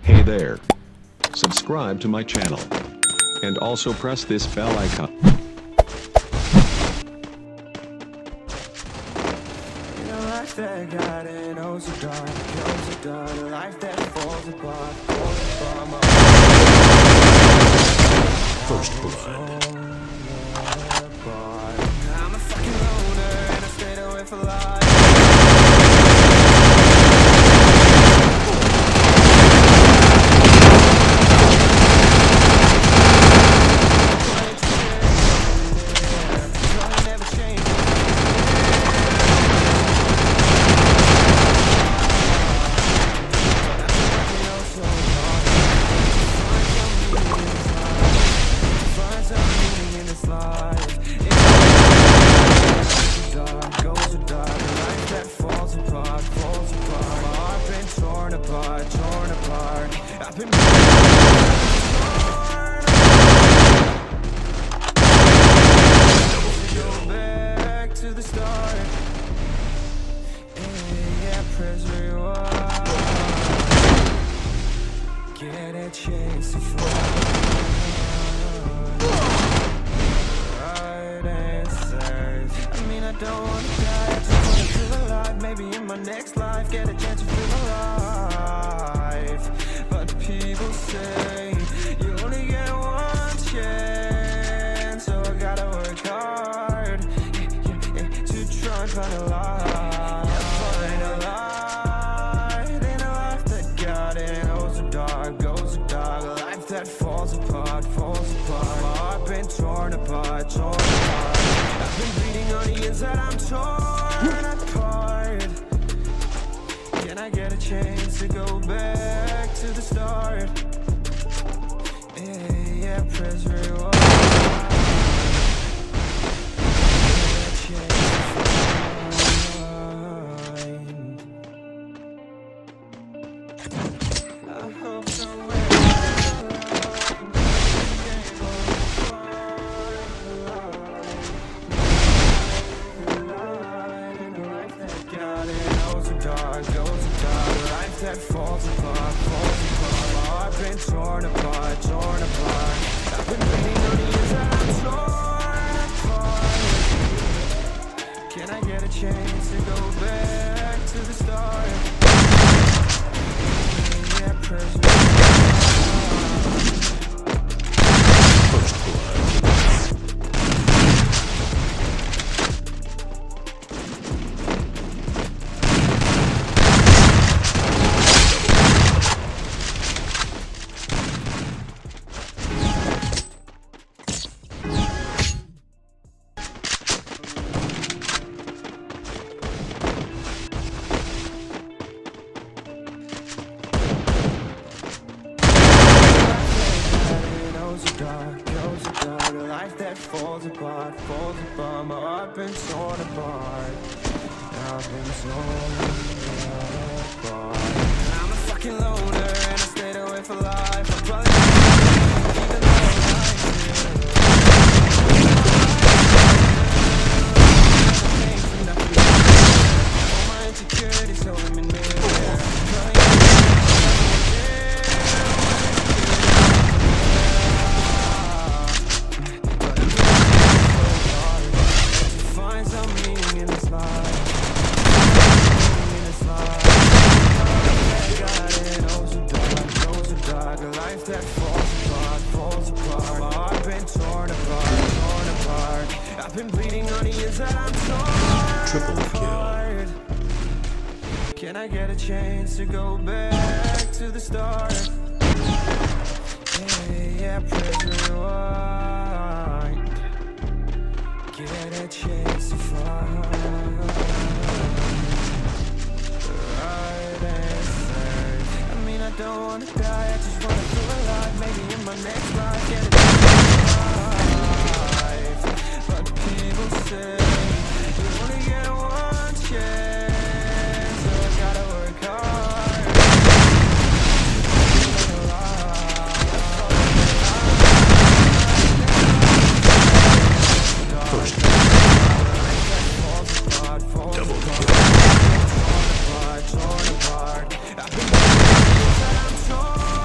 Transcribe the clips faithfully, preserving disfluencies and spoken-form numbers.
Hey there. Subscribe to my channel. And also press this bell icon. In a life that got it, oh so dark, oh so dark. A life that falls apart, falls apart. First blood. I'm a fucking loner and I stayed away for life. Get a chance to fly. Right answers. I mean, I don't wanna die, I just wanna feel alive. Maybe in my next life, get a chance to feel alive. But people say you only get one chance, so I gotta work hard to try and find a life. Find a light in a life that got it. Goes so dark, a life that falls apart, falls apart. My heart been torn apart, torn apart. I've been bleeding on the inside, I'm torn apart. Can I get a chance to go back to the start? Yeah, yeah, press rewind. I hope somewhere dark, goes so dark. A life that falls apart, falls apart. My heart been torn apart, torn apart. I've been bleeding on the inside, I'm torn apart. Can I get a chance to go back to the start? Yeah, press First blood. that falls apart, falls apart. My heart been torn apart. I've been torn apart. I'm a fucking loner and I stayed away for life. I'm probably even though I all my insecurities holding me near. That falls apart, falls apart. My heart been torn apart, torn apart. I've been bleeding on the inside, I'm torn Triple apart. Kill. Can I get a chance to go back to the start? Yeah, yeah, press rewind. Get a chance to find right answers. I mean, I don't wanna die, I just wanna feel alive. Maybe in my next life, get a life. But people say you only get one chance, so I gotta work hard to feel alive. First double kill. Torn apart, torn apart. I've been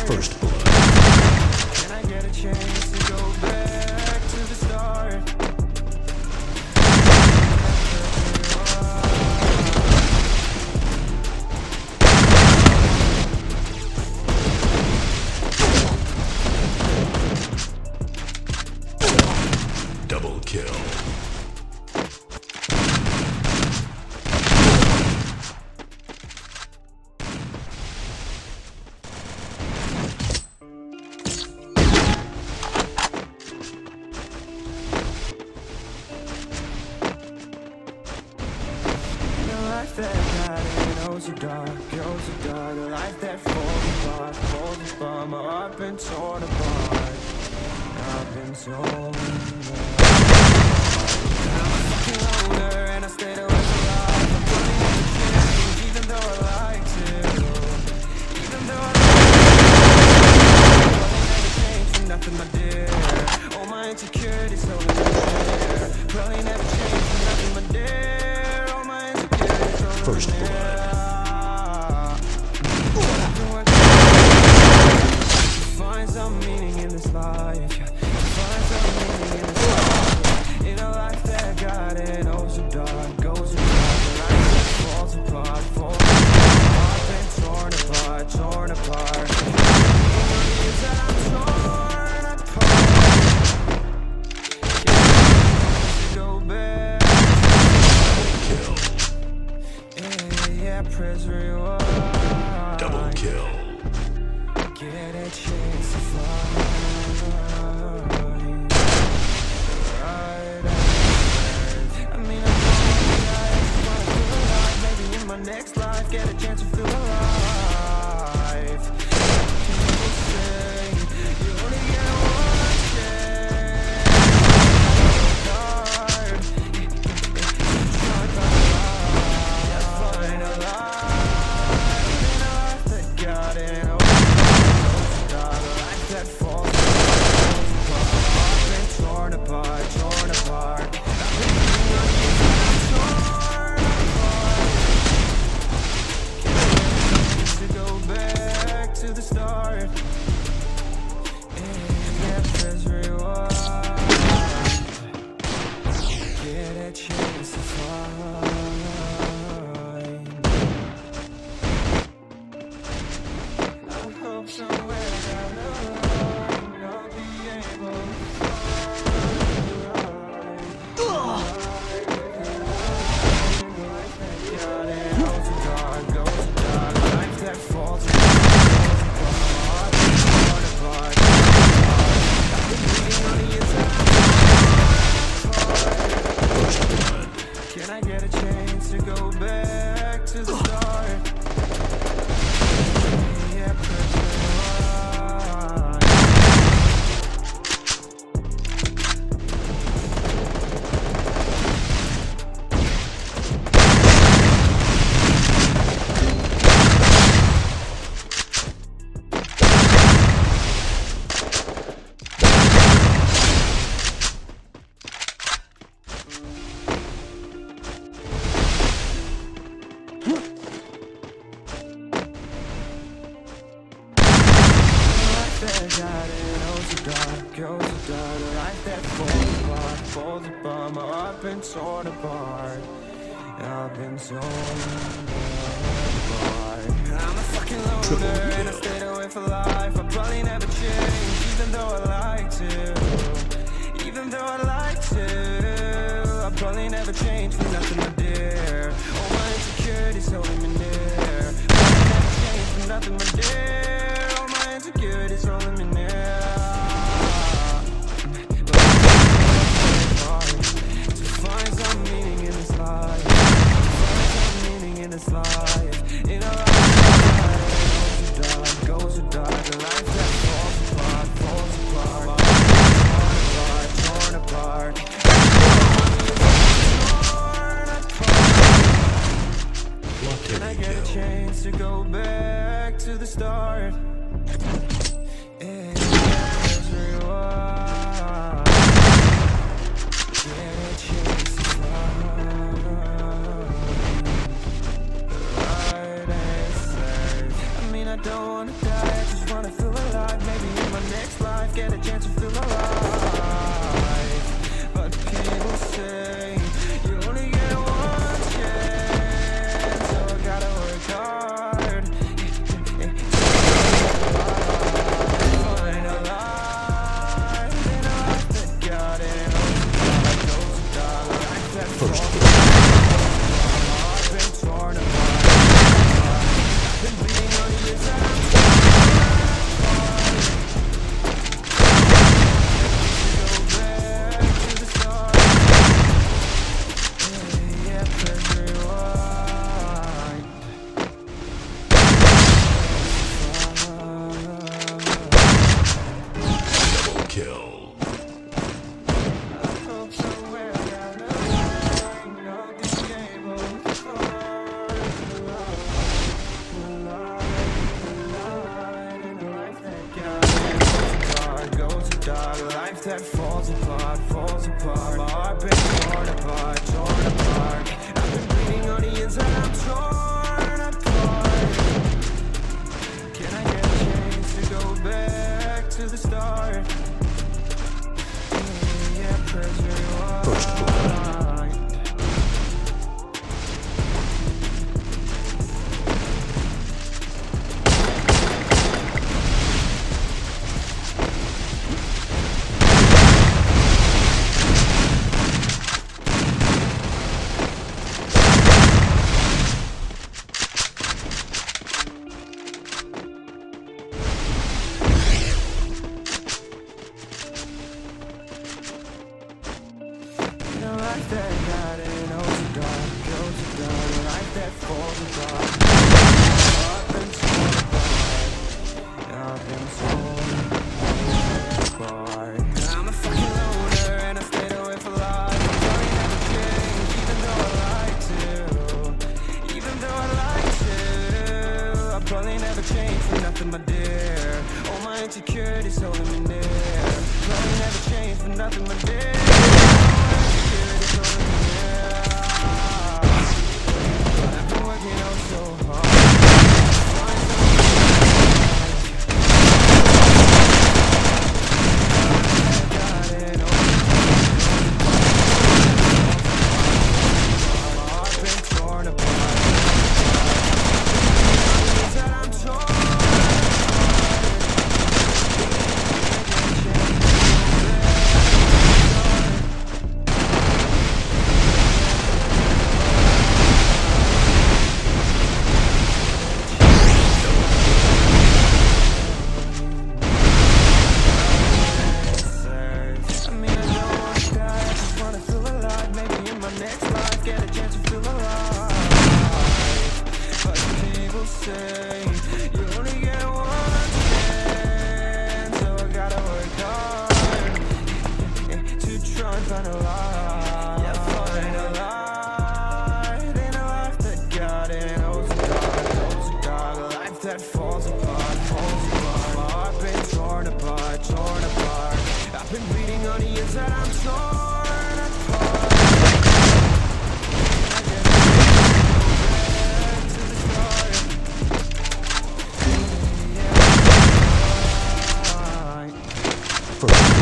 First blood. Can I get a chance to go back to the start? Double kill. Goes dark, goes dark, a life that falls apart, falls apart, my heart been torn apart. I've been torn apart. I'm a fucking loner and I stayed away from life. I'm running out of change, even though I like to. Even though I like to. Probably never change for nothing, my dear. All my insecurities holding me there. Probably never change for nothing, my dear. All my insecurities holding me there. First blood. Find some meaning in this life. Find some meaning in this life. In a life that got it, oh so dark, goes so dark. A life that falls apart, falls apart. I've been torn apart, torn apart. The years that I'm torn apart. Can't go back. Kill. Yeah, yeah, press rewind. Double kill. Get a chance to find right answers. I mean, I'm lonely, I just wanna feel alive. Maybe in my next life, get a chance to feel alive. People say you only get one chance. Hard. Try to find a life. In a life that got it. That falls apart, I've been torn apart, torn apart. I've been torn apart. Can't to go back to the start. And yeah, press rewind. Get a chance to find. I hope somewhere down the line I'll be able to find the right. Life that got it, goes so dark, goes so dark. Life that falls apart, torn apart, torn apart. I've been bleeding on the inside. Can I get a chance to go back to the start? Yeah, press rewind. That got it, oh so dark, oh so dark. A life that falls apart, falls apart. My heart been torn apart. I've been torn apart. I'm a fucking loner and I stayed away for life. I probably never change, even though I like to. Even though I like to. I probably never change for nothing, my dear. All my insecurities holding me near. Probably never change for nothing, my dear. All my insecurities holding me near. But I'm to find some meaning in this life. Find some meaning in this life. In a life that goes so dark, goes so dark. A life that falls apart, falls apart. Torn apart, torn apart. Can I get a chance to go back to the start? And press rewind. Get a chance to find the right answers. I mean, I don't wanna die, I just wanna feel alive. that falls apart, falls apart. My heart been torn apart, torn apart. I've been bleeding on the inside, I'm torn apart. Can I get a chance to go back to the start? Yeah, yeah, press rewind. First blood. Life that got in, oh so dark, oh so dark. Life that falls apart. I've been torn apart. I've been torn apart. I'm a fucking loner and I stayed away for life. I'm sorry never change, even though I like to. Even though I like to. I probably never change for nothing, my dear. All my insecurities holding me near. Probably never change for nothing, my dear. Find a light, yeah, find a light in a life that got in. Oh so dark, oh so dark. A life that falls apart, falls apart. My heart been torn apart, torn apart. I've been bleeding on the inside, I'm torn apart. I get back to the start. Yeah, First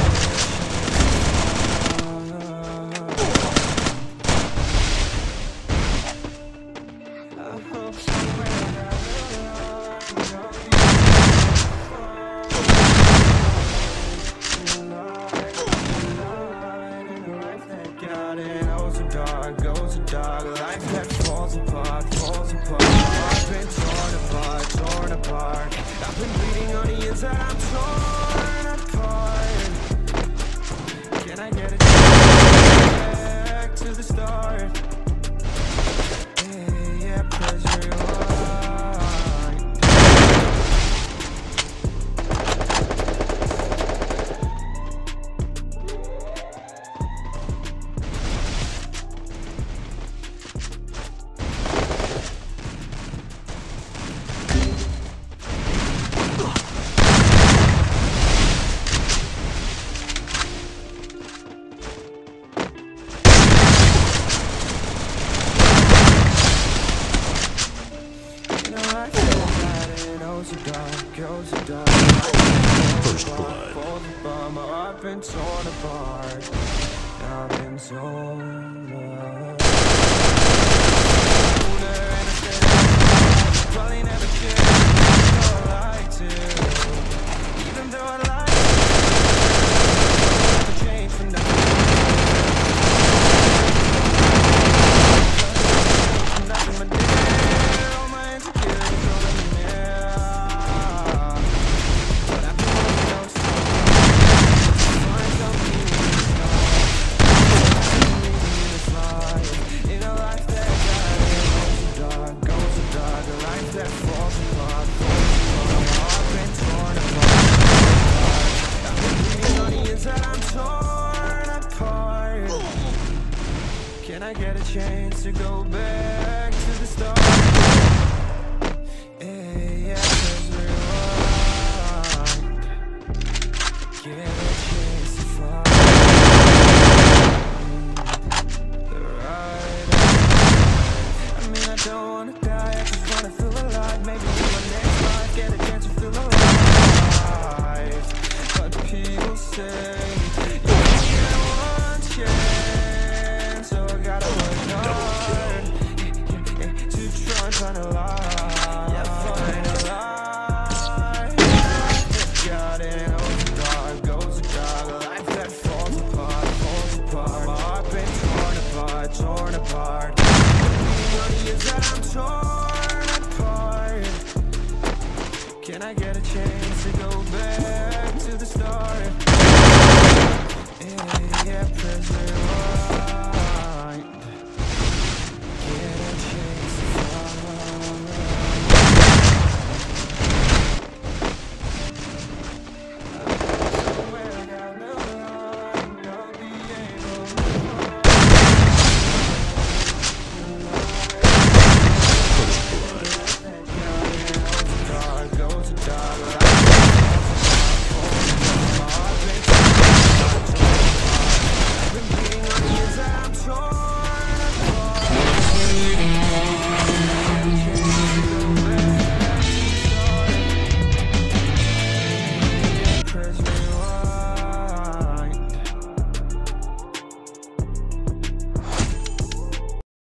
dark, goes a dark. Life that falls apart, falls apart. I've been torn apart, torn apart. I've been bleeding on the inside, I'm torn apart. Can I get a chance back to the start? Yeah, yeah, press rewind. First blood. I've been torn apart. I've been torn apart. Probably never cared. Even though I like to. Even though I like to change for nothing. Nothing but dear. All my insecurities holding me near. Can I get a chance to go back to the start? Yeah, yeah, press rewind. Get a chance to I'm torn apart. Can I get a chance to go back to the start? Yeah, yeah, prison.